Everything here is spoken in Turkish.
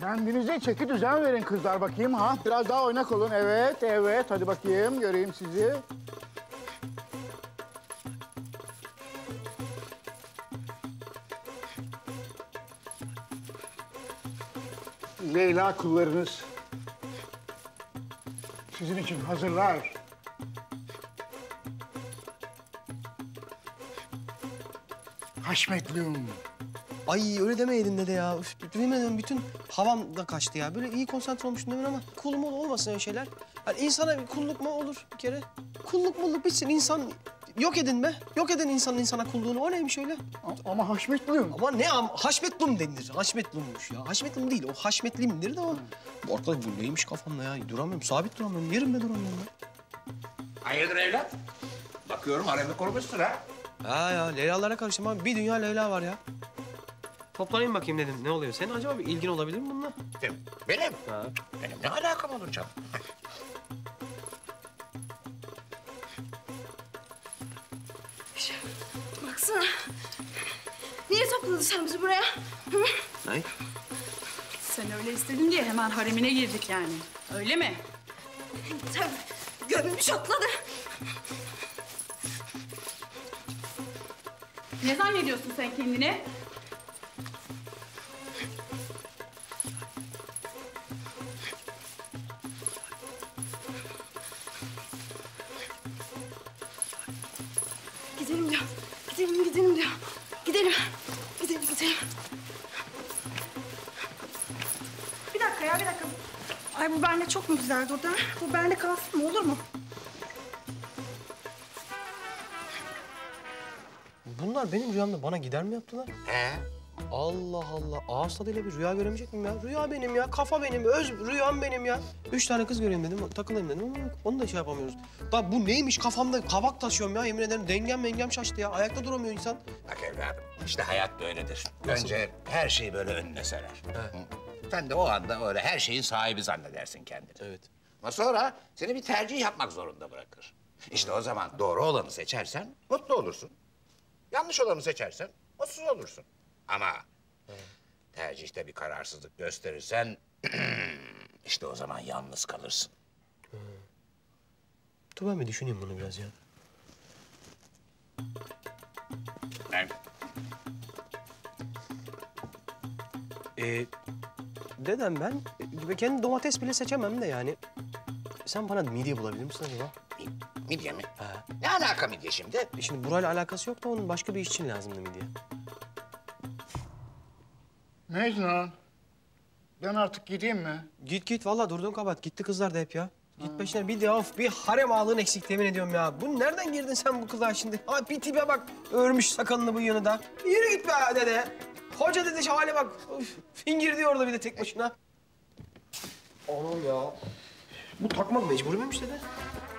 Kendinize çeki düzen verin kızlar bakayım ha. Biraz daha oynak olun. Evet, evet. Hadi bakayım göreyim sizi. Leyla kullarınız sizin için hazırlar. Haşmetlim. Ay öyle demeydin dede ya. Üf, duymadım, bütün havam da kaçtı ya. Böyle iyi konsantre olmuştum demin ama kulluk olmasın öyle şeyler. Yani insana bir kulluk mu olur bir kere? Kulluk mulluk bitsin, insan yok edin be. Yok edin insanın insana kulluğunu. O neymiş öyle? Ama haşmetlim. Ama ne haşmetlum denilir. Haşmetlummuş ya. Haşmetlum değil, o haşmetlimdir de o. Bu arkadaş bu neymiş kafamda ya? Duramıyorum, sabit duramıyorum. Yerimde duramıyorum ya. Hayırdır evlat? Bakıyorum haremi kurmuşsun ha. Ha ya, Leyla'lara karıştım abi. Bir dünya Leyla var ya. Toplanayım bakayım dedim. Ne oluyor? Senin acaba bir ilgin olabilir mi bununla? Benim? Ha. Benim ne alakam olur canım? Baksana. Niye topladın sen bizi buraya? Hı? Ne? Sen öyle istedin diye hemen haremine girdik yani. Öyle mi? Tabii. Gömülmüş atladı. Ne zannediyorsun sen kendini? Gidelim diyor. Gidelim diyor. Gidelim. Gidelim. Bir dakika ya, bir dakika. Ay bu bende çok mu güzel durdu ha? Bu bende kalsın mı, olur mu? Bunlar benim rüyamda bana gider mi yaptılar? He? Allah Allah. Ağız tadıyla bir rüya göremeyecek miyim ya? Rüya benim ya, kafa benim, rüyam benim ya. 3 tane kız göreyim dedim, takılayım dedim ama yok. Onu da şey yapamıyoruz. Da bu neymiş kafamda? Kabak taşıyorum ya, yemin ederim. Dengem şaştı ya. Ayakta duramıyor insan. Bak evladım, işte hayat böyledir. Önce her şeyi böyle önüne serer. Hı. Sen de o anda öyle her şeyin sahibi zannedersin kendini. Evet. Ama sonra seni bir tercih yapmak zorunda bırakır. İşte o zaman doğru olanı seçersen mutlu olursun. Yanlış olanı seçersen mutsuz olursun. Ama tercihte bir kararsızlık gösterirsen işte o zaman yalnız kalırsın. Dur ben bir düşüneyim bunu biraz ya. Ben... Dedem ben kendi domates bile seçemem de yani. Sen bana midye bulabilir misin acaba? Midye mi? Ha. Ne alaka midye şimdi? Şimdi burayla alakası yok da onun başka bir iş için lazımdı midye. Mecnun. Ben artık gideyim mi? Git vallahi durduğun kabahat. Gitti kızlar da hep ya. Git peşine bir de of bir harem ağlığın eksik temin ediyorum ya. Bu nereden girdin sen bu kılığa şimdi? Ha bir tipe bak. Örmüş sakalını bıyığını da. Yürü git be dede. Hoca dede şu hale bak. Üf, fingir diyor orada bir de tek başına. Anam ya. Bu takmak mecbur muymuş dede?